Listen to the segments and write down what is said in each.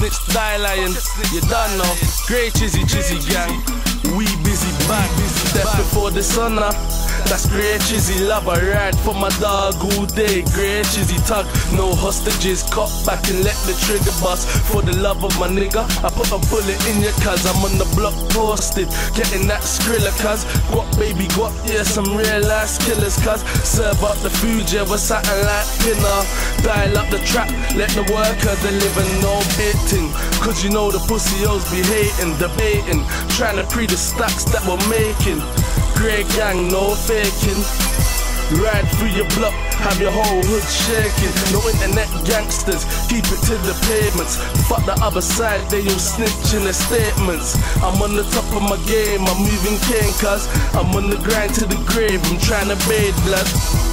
snitch, die lying. You done know. Great Chizzy gang. We busy back. Step before the sun up. That's Great Chizzy love. I ride for my dog all day. Great Chizzy tug. No hostages. Cop back and let the trigger bust. For the love of my nigga, I put a bullet in your cuz. I'm on the block posted. Getting that skrilla cuz. Guap baby guap, yeah, some real ass killers cuz. Serve up the food, yeah, with something like dinner. Dial up the trap, let the worker deliver, no baiting. Cause you know the pussy hoes be hating, debating, trying to pre the stacks that we're making. Great gang, no faking. Ride through your block, have your whole hood shaking. No internet gangsters, keep it to the pavements. Fuck the other side, they all snitching their statements. I'm on the top of my game, I'm moving cane cuz I'm on the grind to the grave, I'm trying to bathe blood.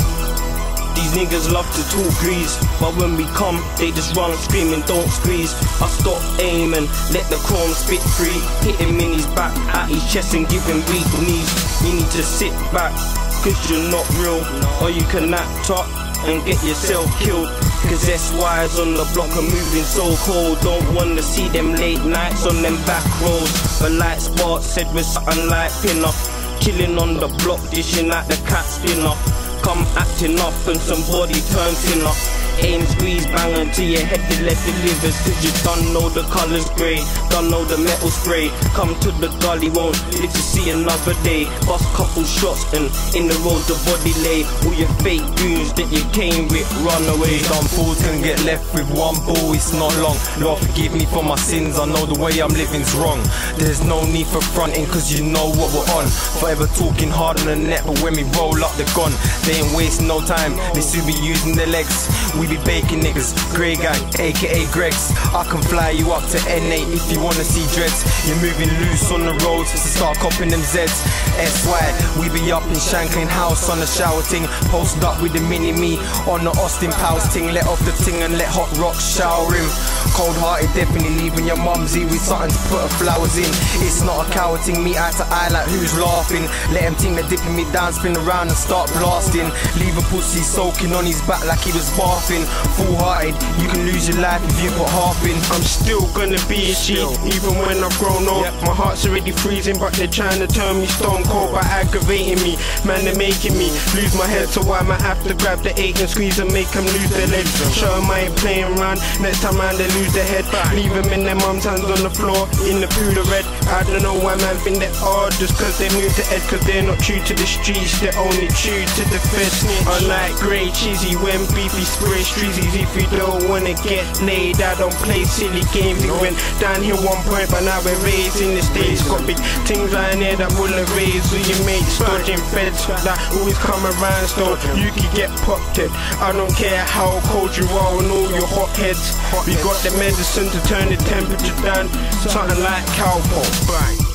These niggas love to talk grease, but when we come, they just run screaming, don't squeeze. I stop aiming, let the chrome spit free. Hit him in his back, at his chest and give him weak knees. You need to sit back, cause you're not real, or you can act up and get yourself killed. Cause SY's on the block are moving so cold. Don't wanna see them late nights on them back roads. But like Spark said, we're something like pin-up. Chilling on the block, dishing out the cat spinner. Come acting up and somebody turns in up. Aim, squeeze, bang until your head is left delivers. Cause you don't know the colours grey, don't know the metal spray. Come to the gully, won't live to see another day. Bust couple shots and in the road the body lay. All your fake goons that you came with, run away. Some fools can get left with one ball, it's not long. Lord forgive me for my sins, I know the way I'm living's wrong. There's no need for fronting cause you know what we're on. Forever talking hard on the net, but when we roll up the gun, they ain't wasting no time, they still be using their legs. We be baking niggas, Grey Gang, aka Gregs. I can fly you up to N8 if you wanna see dreads. You're moving loose on the roads to start copping them Zeds. SY, we be up in Shanklin House on the shower ting. Posted up with the mini-me on the Austin Powers ting. Let off the ting and let hot rocks shower him. Cold hearted, definitely leaving your mumsy with something to put her flowers in. It's not a coward ting, me eye to eye like who's laughing. Let him think they're dipping me down, spin around and start blasting. Leave a pussy soaking on his back like he was bathing. Full hearted, you can lose your life if you put half in. I'm still gonna be a G, even when I've grown old. My heart's already freezing, but they're trying to turn me stone cold by aggravating me. Man, they're making me lose my head, so I might have to grab the 8 and squeeze and make them lose their legs. Show them I ain't playing around, next time round they lose their head. Leave them in their mum's hands on the floor, in the pool of red. I don't know why man think they're odd, just cause they moved to Ed, cause they're not true to the streets, they're only true to the feds. Unlike Great Chizzy, when beefy spray streezies, if you don't wanna get laid, I don't play silly games. It went down here 1 point, but now we're raising the stage. Got big things lying here that will erase all your mates. Dodging feds that always come around, so you can get popped it. I don't care how cold you are and all your hot heads. We got the medicine to turn the temperature down, something like cowpox.